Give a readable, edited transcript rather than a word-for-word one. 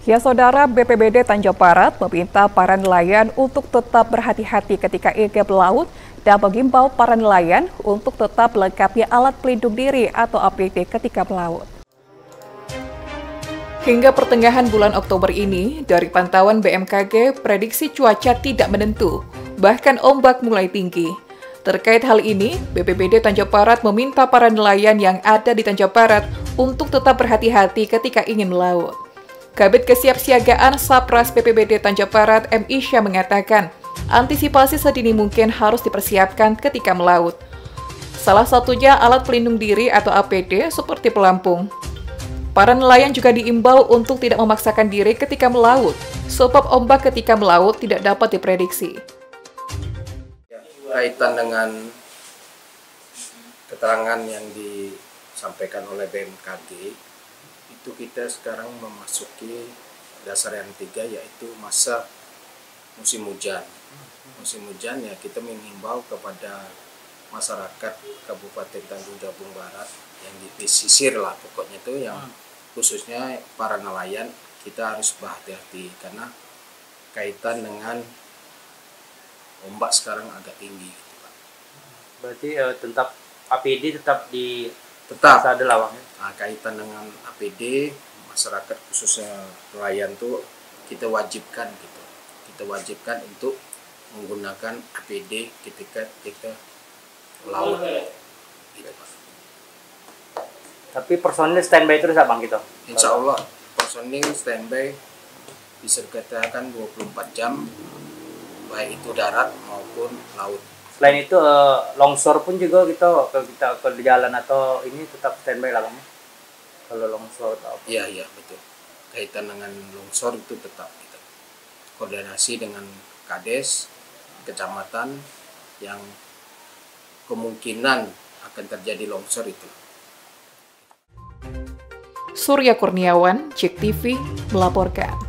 Ya saudara, BPBD Tanjung Barat meminta para nelayan untuk tetap berhati-hati ketika ingin melaut dan mengimbau para nelayan untuk tetap melengkapi alat pelindung diri atau APD ketika melaut. Hingga pertengahan bulan Oktober ini, dari pantauan BMKG, prediksi cuaca tidak menentu, bahkan ombak mulai tinggi. Terkait hal ini, BPBD Tanjung Barat meminta para nelayan yang ada di Tanjung Barat untuk tetap berhati-hati ketika ingin melaut. Kabid Kesiapsiagaan Sapras BPBD Tanjung Barat M. Isya mengatakan, antisipasi sedini mungkin harus dipersiapkan ketika melaut. Salah satunya alat pelindung diri atau APD seperti pelampung. Para nelayan juga diimbau untuk tidak memaksakan diri ketika melaut, sebab ombak ketika melaut tidak dapat diprediksi. Kaitan dengan keterangan yang disampaikan oleh BMKG, itu kita sekarang memasuki dasar yang ketiga, yaitu masa musim hujan. Musim hujan ya, kita mengimbau kepada masyarakat Kabupaten Tanjung Jabung Barat yang di pesisir lah pokoknya itu, yang khususnya para nelayan, kita harus berhati-hati karena kaitan dengan ombak sekarang agak tinggi gitu, Pak. Berarti tetap APD tetap ada lawangnya. Nah, kaitan dengan APD, masyarakat khususnya nelayan tuh kita wajibkan gitu. Kita wajibkan untuk menggunakan APD ketika kita melaut. Gitu, Pak. Tapi personil standby terus Bang gitu? Insya Allah personil standby bisa dikatakan 24 jam, baik itu darat maupun laut. Selain itu longsor pun juga kita ke jalan atau ini tetap standby lah Bang? Kalau longsor atau apa? Iya betul. Kaitan dengan longsor itu tetap kita koordinasi dengan Kades, kecamatan yang kemungkinan akan terjadi longsor itu. Surya Kurniawan, JEK TV, melaporkan.